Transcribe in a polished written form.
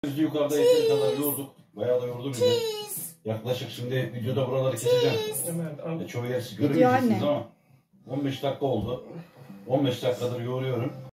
Biz yukarıda yeteri kadar yoğurduk. Bayağı da yoğurdu bizi. Yaklaşık şimdi videoda buraları keseceğim. Çoğu yer görmeyeceksiniz ama 15 dakika oldu. 15 dakikadır yoğuruyorum.